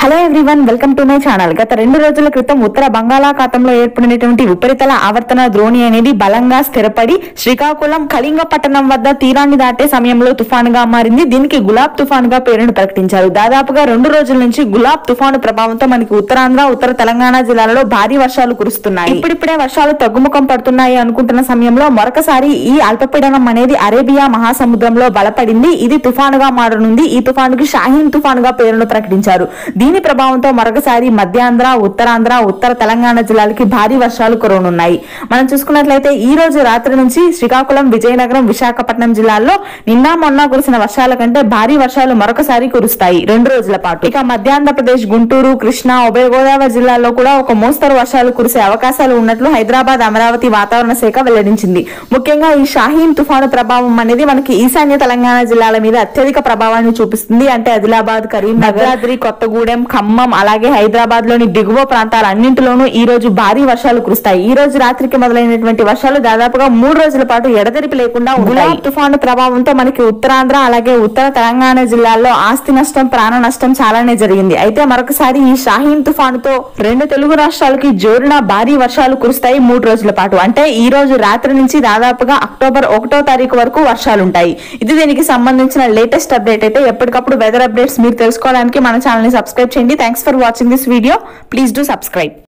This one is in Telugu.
Hello everyone, welcome to my channel. గత 2 రోజుల క్రితం ఉత్తర బంగాళాఖాతంలో ఏర్పడినటువంటి ఉపరితల ఆవర్తన ద్రోణి అనేది బలంగా స్థిరపడి శ్రీకాకుళం కళింగపట్టణం వద్ద తీరాన్ని దాటే సమయంలో తుఫాన్ గా మారింది. దీనికి గులాబ్ తుఫాన్ గా పేరును ప్రకటించారు. దాదాపుగా 2 రోజుల నుంచి గులాబ్ తుఫాను ప్రభావంతో మనకి ఉత్తరాంధ్ర, ఉత్తర తెలంగాణ జిల్లాలలో భారీ వర్షాలు కురుస్తున్నాయి. ఇప్పుడిప్పుడే వర్షాలు తగ్గుముఖం పడుతున్నాయి అనుకుంటున్న సమయంలో మరొకసారి ఈ అల్పపీడనం అనేది అరేబియా మహాసముద్రంలో బలపడింది. ఇది తుఫానుగా మారనుంది. ఈ తుఫానుకి షాహీన్ తుఫాన్ గా పేరును ప్రకటించారు. దీని ప్రభావంతో మరొకసారి మధ్యాంధ్ర, ఉత్తరాంధ్ర, ఉత్తర తెలంగాణ జిల్లాలకి భారీ వర్షాలు కురవనున్నాయి. మనం చూసుకున్నట్లయితే ఈ రోజు రాత్రి నుంచి శ్రీకాకుళం, విజయనగరం, విశాఖపట్నం జిల్లాల్లో నిన్న మొన్న కురిసిన వర్షాల కంటే భారీ వర్షాలు మరొకసారి కురుస్తాయి 2 రోజుల పాటు. ఇక మధ్యాంధ్రప్రదేశ్, గుంటూరు, కృష్ణా, ఉభయ గోదావరి జిల్లాల్లో కూడా ఒక మోస్తరు వర్షాలు కురిసే అవకాశాలు ఉన్నట్లు హైదరాబాద్, అమరావతి వాతావరణ శాఖ వెల్లడించింది. ముఖ్యంగా ఈ షాహీన్ తుఫాను ప్రభావం అనేది మనకి ఈశాన్య తెలంగాణ జిల్లాల మీద అత్యధిక ప్రభావాన్ని చూపిస్తుంది. అంటే ఆదిలాబాద్, కరీంనగర్, కొత్తగూడెం, ఖమ్మం, అలాగే హైదరాబాద్ లోని దిగువ ప్రాంతాలన్నింటిలోనూ ఈ రోజు భారీ వర్షాలు కురుస్తాయి. ఈ రోజు రాత్రికి మొదలైనటువంటి వర్షాలు దాదాపుగా 3 రోజుల పాటు ఎడతెరిపి లేకుండా గులాబ్ తుఫాను ప్రభావంతో మనకి ఉత్తరాంధ్ర, అలాగే ఉత్తర తెలంగాణ జిల్లాల్లో ఆస్తి నష్టం, ప్రాణ నష్టం చాలానే జరిగింది. అయితే మరొకసారి ఈ షాహీన్ తుఫానుతో 2 తెలుగు రాష్ట్రాలకి జోరున భారీ వర్షాలు కురుస్తాయి 3 రోజుల పాటు. అంటే ఈ రోజు రాత్రి నుంచి దాదాపుగా అక్టోబర్ 1వ తారీఖు వరకు వర్షాలుంటాయి. ఇది దీనికి సంబంధించిన లేటెస్ట్ అప్డేట్. అయితే ఎప్పటికప్పుడు వెదర్ అప్డేట్స్ మీరు తెలుసుకోవడానికి మన ఛానల్ ని సబ్స్క్రైబ్ చేయండి. Thanks for watching this video. Please do subscribe.